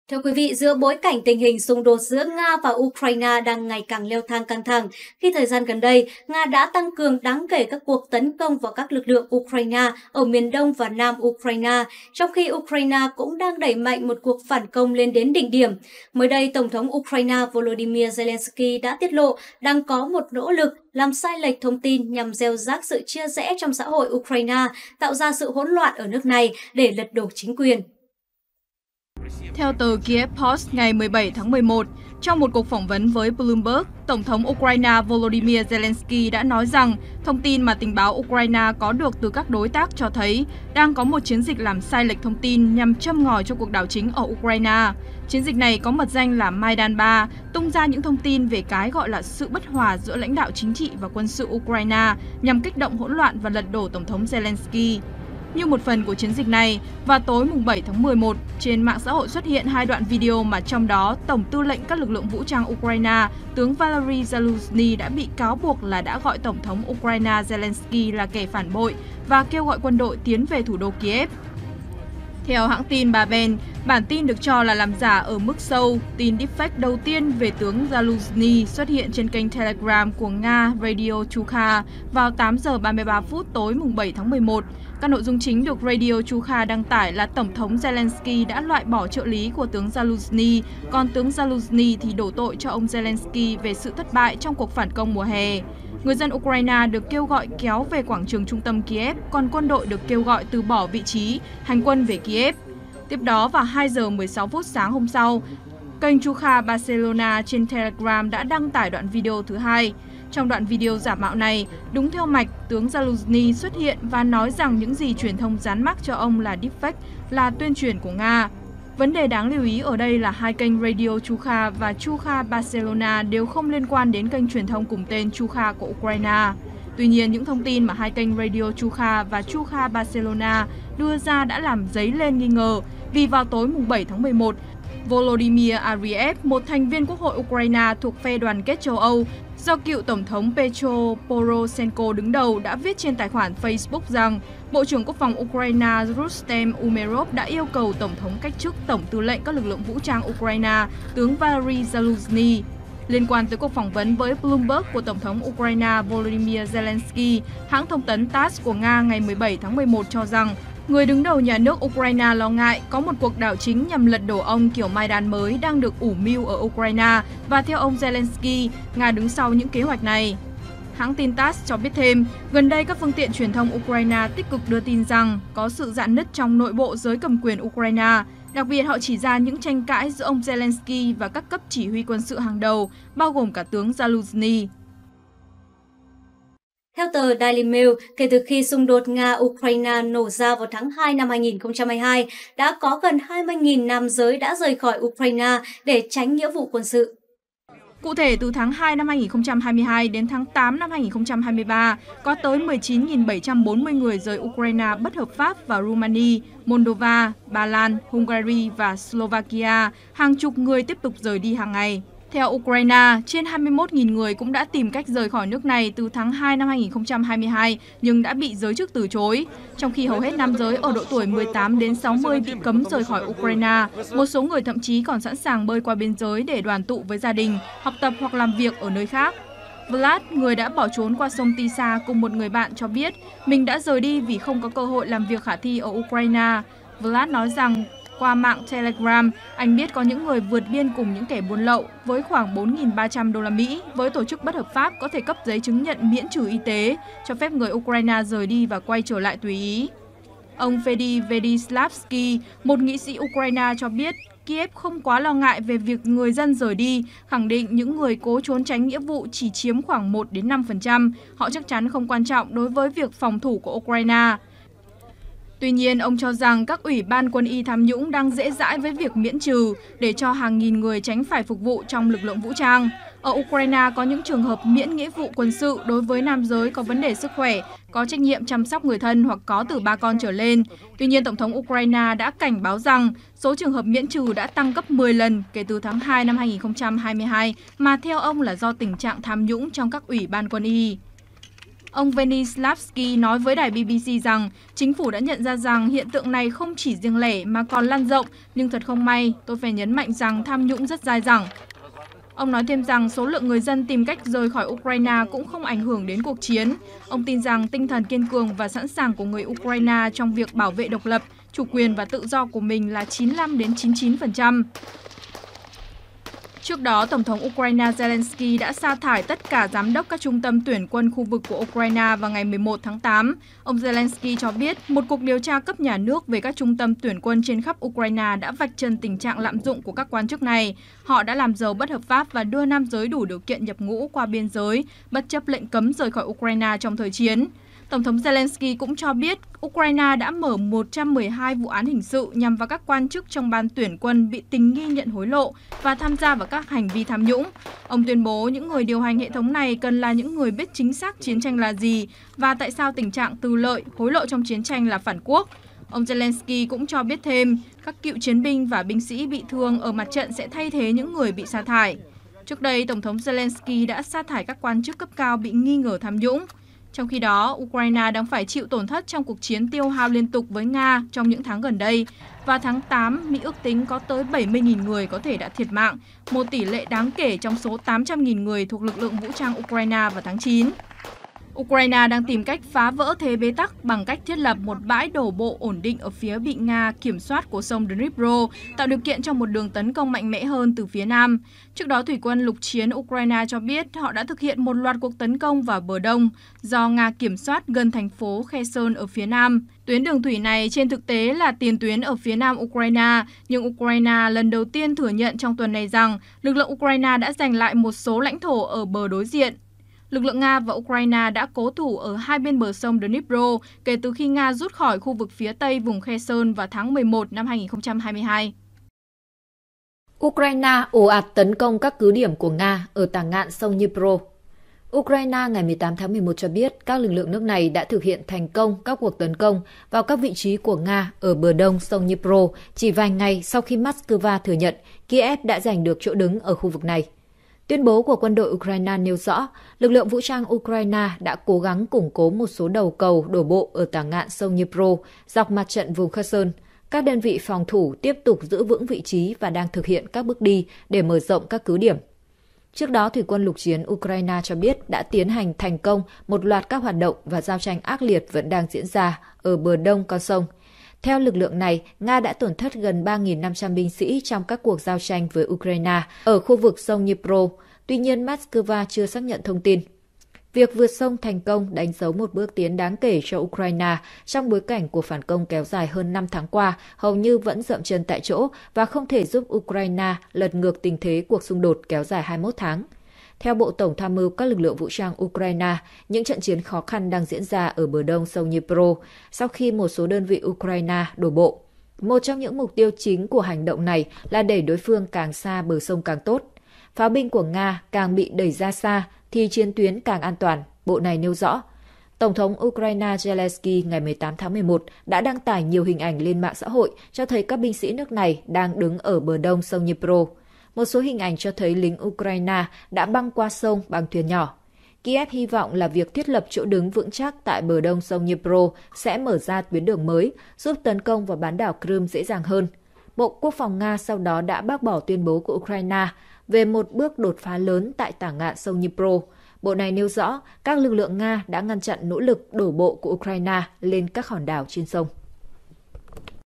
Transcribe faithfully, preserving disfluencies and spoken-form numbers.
Thưa quý vị, giữa bối cảnh tình hình xung đột giữa Nga và Ukraine đang ngày càng leo thang căng thẳng, khi thời gian gần đây, Nga đã tăng cường đáng kể các cuộc tấn công vào các lực lượng Ukraine ở miền đông và nam Ukraine, trong khi Ukraine cũng đang đẩy mạnh một cuộc phản công lên đến đỉnh điểm. Mới đây, Tổng thống Ukraine Volodymyr Zelensky đã tiết lộ đang có một nỗ lực làm sai lệch thông tin nhằm gieo rắc sự chia rẽ trong xã hội Ukraine, tạo ra sự hỗn loạn ở nước này để lật đổ chính quyền. Theo tờ Kiev Post ngày mười bảy tháng mười một, trong một cuộc phỏng vấn với Bloomberg, Tổng thống Ukraine Volodymyr Zelensky đã nói rằng thông tin mà tình báo Ukraine có được từ các đối tác cho thấy đang có một chiến dịch làm sai lệch thông tin nhằm châm ngòi cho cuộc đảo chính ở Ukraine. Chiến dịch này có mật danh là Maidan ba, tung ra những thông tin về cái gọi là sự bất hòa giữa lãnh đạo chính trị và quân sự Ukraine nhằm kích động hỗn loạn và lật đổ Tổng thống Zelensky. Như một phần của chiến dịch này, vào tối mùng bảy tháng mười một, trên mạng xã hội xuất hiện hai đoạn video mà trong đó Tổng tư lệnh các lực lượng vũ trang Ukraine, tướng Valery Zaluzhny đã bị cáo buộc là đã gọi Tổng thống Ukraine Zelensky là kẻ phản bội và kêu gọi quân đội tiến về thủ đô Kiev. Theo hãng tin bà Ben, bản tin được cho là làm giả ở mức sâu, tin deepfake đầu tiên về tướng Zaluzhny xuất hiện trên kênh Telegram của Nga Radio Chukha vào tám giờ ba mươi ba phút tối mùng bảy tháng mười một. Các nội dung chính được Radio Chukha đăng tải là Tổng thống Zelensky đã loại bỏ trợ lý của tướng Zaluzhny, còn tướng Zaluzhny thì đổ tội cho ông Zelensky về sự thất bại trong cuộc phản công mùa hè. Người dân Ukraine được kêu gọi kéo về quảng trường trung tâm Kiev, còn quân đội được kêu gọi từ bỏ vị trí, hành quân về Kiev. Tiếp đó vào hai giờ mười sáu phút sáng hôm sau, kênh Chukha Barcelona trên Telegram đã đăng tải đoạn video thứ hai. Trong đoạn video giả mạo này, đúng theo mạch, tướng Zaluzhny xuất hiện và nói rằng những gì truyền thông dán mác cho ông là deepfake, là tuyên truyền của Nga. Vấn đề đáng lưu ý ở đây là hai kênh Radio Chukha và Chukha Barcelona đều không liên quan đến kênh truyền thông cùng tên Chukha của Ukraine. Tuy nhiên, những thông tin mà hai kênh Radio Chukha và Chukha Barcelona đưa ra đã làm dấy lên nghi ngờ, vì vào tối mùng bảy tháng mười một, Volodymyr Ariev, một thành viên Quốc hội Ukraine thuộc phe đoàn kết châu Âu, do cựu Tổng thống Petro Poroshenko đứng đầu đã viết trên tài khoản Facebook rằng Bộ trưởng Quốc phòng Ukraine Rustem Umerov đã yêu cầu Tổng thống cách chức Tổng tư lệnh các lực lượng vũ trang Ukraine, tướng Valery Zaluzhny. Liên quan tới cuộc phỏng vấn với Bloomberg của Tổng thống Ukraine Volodymyr Zelensky, hãng thông tấn TASS của Nga ngày mười bảy tháng mười một cho rằng người đứng đầu nhà nước Ukraine lo ngại có một cuộc đảo chính nhằm lật đổ ông kiểu Maidan mới đang được ủ mưu ở Ukraine và theo ông Zelensky, Nga đứng sau những kế hoạch này. Hãng tin TASS cho biết thêm, gần đây các phương tiện truyền thông Ukraine tích cực đưa tin rằng có sự rạn nứt trong nội bộ giới cầm quyền Ukraine. Đặc biệt, họ chỉ ra những tranh cãi giữa ông Zelensky và các cấp chỉ huy quân sự hàng đầu, bao gồm cả tướng Zaluzhny. Theo tờ Daily Mail, kể từ khi xung đột Nga-Ukraine nổ ra vào tháng hai năm hai nghìn không trăm hai mươi hai, đã có gần hai mươi nghìn nam giới đã rời khỏi Ukraine để tránh nghĩa vụ quân sự. Cụ thể, từ tháng hai năm hai nghìn không trăm hai mươi hai đến tháng tám năm hai nghìn không trăm hai mươi ba, có tới mười chín nghìn bảy trăm bốn mươi người rời Ukraine bất hợp pháp vào Romania, Moldova, Ba Lan, Hungary và Slovakia. Hàng chục người tiếp tục rời đi hàng ngày. Theo Ukraine, trên hai mươi mốt nghìn người cũng đã tìm cách rời khỏi nước này từ tháng hai năm hai nghìn không trăm hai mươi hai nhưng đã bị giới chức từ chối. Trong khi hầu hết nam giới ở độ tuổi mười tám đến sáu mươi bị cấm rời khỏi Ukraine, một số người thậm chí còn sẵn sàng bơi qua biên giới để đoàn tụ với gia đình, học tập hoặc làm việc ở nơi khác. Vlad, người đã bỏ trốn qua sông Tisa cùng một người bạn cho biết mình đã rời đi vì không có cơ hội làm việc khả thi ở Ukraine. Vlad nói rằng qua mạng Telegram, anh biết có những người vượt biên cùng những kẻ buôn lậu với khoảng bốn nghìn ba trăm đô la Mỹ với tổ chức bất hợp pháp có thể cấp giấy chứng nhận miễn trừ y tế, cho phép người Ukraine rời đi và quay trở lại tùy ý. Ông Fedy Vedislavsky, một nghị sĩ Ukraine cho biết Kiev không quá lo ngại về việc người dân rời đi, khẳng định những người cố trốn tránh nghĩa vụ chỉ chiếm khoảng một đến năm phần trăm. Họ chắc chắn không quan trọng đối với việc phòng thủ của Ukraine. Tuy nhiên, ông cho rằng các ủy ban quân y tham nhũng đang dễ dãi với việc miễn trừ để cho hàng nghìn người tránh phải phục vụ trong lực lượng vũ trang. Ở Ukraine có những trường hợp miễn nghĩa vụ quân sự đối với nam giới có vấn đề sức khỏe, có trách nhiệm chăm sóc người thân hoặc có từ ba con trở lên. Tuy nhiên, Tổng thống Ukraine đã cảnh báo rằng số trường hợp miễn trừ đã tăng gấp mười lần kể từ tháng hai năm hai nghìn không trăm hai mươi hai, mà theo ông là do tình trạng tham nhũng trong các ủy ban quân y. Ông Venislavsky nói với đài bê bê xê rằng chính phủ đã nhận ra rằng hiện tượng này không chỉ riêng lẻ mà còn lan rộng, nhưng thật không may, tôi phải nhấn mạnh rằng tham nhũng rất dai dẳng. Ông nói thêm rằng số lượng người dân tìm cách rời khỏi Ukraine cũng không ảnh hưởng đến cuộc chiến. Ông tin rằng tinh thần kiên cường và sẵn sàng của người Ukraine trong việc bảo vệ độc lập, chủ quyền và tự do của mình là chín mươi lăm đến chín mươi chín phần trăm. Trước đó, Tổng thống Ukraine Zelensky đã sa thải tất cả giám đốc các trung tâm tuyển quân khu vực của Ukraine vào ngày mười một tháng tám. Ông Zelensky cho biết một cuộc điều tra cấp nhà nước về các trung tâm tuyển quân trên khắp Ukraine đã vạch trần tình trạng lạm dụng của các quan chức này. Họ đã làm giàu bất hợp pháp và đưa nam giới đủ điều kiện nhập ngũ qua biên giới, bất chấp lệnh cấm rời khỏi Ukraine trong thời chiến. Tổng thống Zelensky cũng cho biết Ukraine đã mở một trăm mười hai vụ án hình sự nhằm vào các quan chức trong ban tuyển quân bị tình nghi nhận hối lộ và tham gia vào các hành vi tham nhũng. Ông tuyên bố những người điều hành hệ thống này cần là những người biết chính xác chiến tranh là gì và tại sao tình trạng tư lợi, hối lộ trong chiến tranh là phản quốc. Ông Zelensky cũng cho biết thêm các cựu chiến binh và binh sĩ bị thương ở mặt trận sẽ thay thế những người bị sa thải. Trước đây, Tổng thống Zelensky đã sa thải các quan chức cấp cao bị nghi ngờ tham nhũng. Trong khi đó, Ukraine đang phải chịu tổn thất trong cuộc chiến tiêu hao liên tục với Nga trong những tháng gần đây. Vào tháng tám, Mỹ ước tính có tới bảy mươi nghìn người có thể đã thiệt mạng, một tỷ lệ đáng kể trong số tám trăm nghìn người thuộc lực lượng vũ trang Ukraine vào tháng chín. Ukraine đang tìm cách phá vỡ thế bế tắc bằng cách thiết lập một bãi đổ bộ ổn định ở phía bị Nga kiểm soát của sông Dnipro, tạo điều kiện cho một đường tấn công mạnh mẽ hơn từ phía Nam. Trước đó, Thủy quân lục chiến Ukraine cho biết họ đã thực hiện một loạt cuộc tấn công vào bờ đông do Nga kiểm soát gần thành phố Kherson ở phía Nam. Tuyến đường thủy này trên thực tế là tiền tuyến ở phía nam Ukraine, nhưng Ukraine lần đầu tiên thừa nhận trong tuần này rằng lực lượng Ukraine đã giành lại một số lãnh thổ ở bờ đối diện. Lực lượng Nga và Ukraine đã cố thủ ở hai bên bờ sông Dnipro kể từ khi Nga rút khỏi khu vực phía tây vùng Kherson vào tháng mười một năm hai nghìn không trăm hai mươi hai. Ukraine ồ ạt tấn công các cứ điểm của Nga ở tả ngạn sông Dnipro. Ukraine ngày mười tám tháng mười một cho biết các lực lượng nước này đã thực hiện thành công các cuộc tấn công vào các vị trí của Nga ở bờ đông sông Dnipro chỉ vài ngày sau khi Moscow thừa nhận Kiev đã giành được chỗ đứng ở khu vực này. Tuyên bố của quân đội Ukraine nêu rõ, lực lượng vũ trang Ukraine đã cố gắng củng cố một số đầu cầu đổ bộ ở tả ngạn sông Dnipro dọc mặt trận vùng Kherson. Các đơn vị phòng thủ tiếp tục giữ vững vị trí và đang thực hiện các bước đi để mở rộng các cứ điểm. Trước đó, Thủy quân lục chiến Ukraine cho biết đã tiến hành thành công một loạt các hoạt động và giao tranh ác liệt vẫn đang diễn ra ở bờ đông con sông. Theo lực lượng này, Nga đã tổn thất gần ba nghìn năm trăm binh sĩ trong các cuộc giao tranh với Ukraine ở khu vực sông Dnipro. Tuy nhiên, Moscow chưa xác nhận thông tin. Việc vượt sông thành công đánh dấu một bước tiến đáng kể cho Ukraine trong bối cảnh của phản công kéo dài hơn năm tháng qua, hầu như vẫn dậm chân tại chỗ và không thể giúp Ukraine lật ngược tình thế cuộc xung đột kéo dài hai mươi mốt tháng. Theo Bộ Tổng tham mưu các lực lượng vũ trang Ukraine, những trận chiến khó khăn đang diễn ra ở bờ đông sông Dnipro sau khi một số đơn vị Ukraine đổ bộ. Một trong những mục tiêu chính của hành động này là đẩy đối phương càng xa bờ sông càng tốt. Pháo binh của Nga càng bị đẩy ra xa thì chiến tuyến càng an toàn, bộ này nêu rõ. Tổng thống Ukraine Zelensky ngày mười tám tháng mười một đã đăng tải nhiều hình ảnh lên mạng xã hội cho thấy các binh sĩ nước này đang đứng ở bờ đông sông Dnipro. Một số hình ảnh cho thấy lính Ukraine đã băng qua sông bằng thuyền nhỏ. Kiev hy vọng là việc thiết lập chỗ đứng vững chắc tại bờ đông sông Dnipro sẽ mở ra tuyến đường mới, giúp tấn công vào bán đảo Crimea dễ dàng hơn. Bộ Quốc phòng Nga sau đó đã bác bỏ tuyên bố của Ukraine về một bước đột phá lớn tại tả ngạn sông Dnipro. Bộ này nêu rõ các lực lượng Nga đã ngăn chặn nỗ lực đổ bộ của Ukraine lên các hòn đảo trên sông.